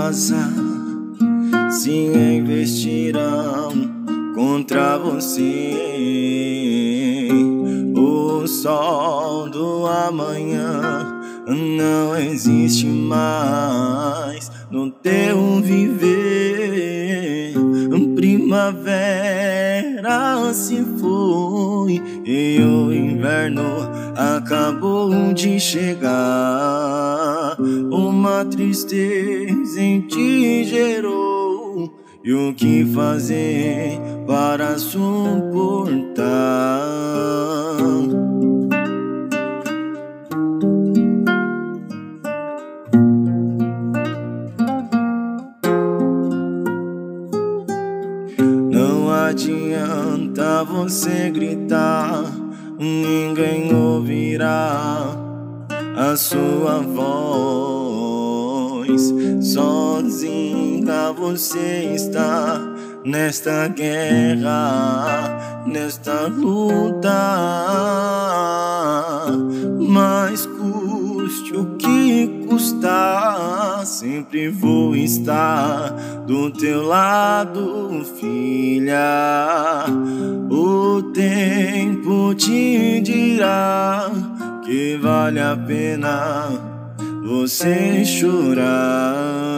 casa se investirão contra você. O sol do amanhã não existe mais no teu viver. Primavera se foi e o inverno acabou de chegar. Uma tristeza em ti gerou, e o que fazer para suportar? Não adianta você gritar, ninguém ouvirá a sua voz. Sozinha você está nesta guerra, nesta luta. Mas custe o que custar, sempre vou estar do teu lado, filha. O tempo te dirá que vale a pena você chorar.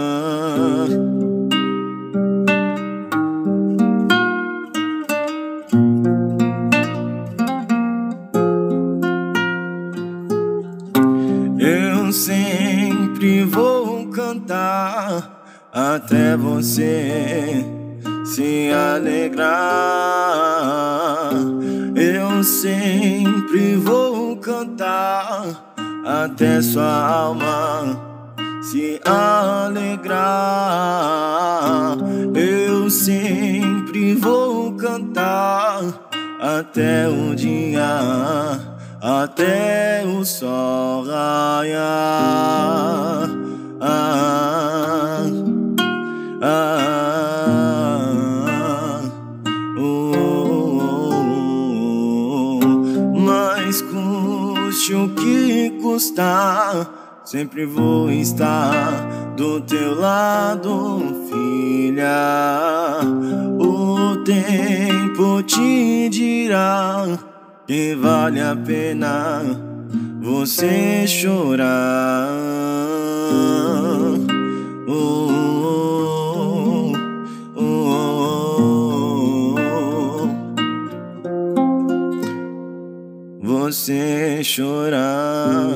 Eu sempre vou cantar até você se alegrar. Eu sempre vou cantar até sua alma se alegrar. Eu sempre vou cantar até o dia, até o sol raiar. Mas custe o que custar, sempre vou estar do teu lado, filha. O tempo te dirá que vale a pena você chorar. Você chorar.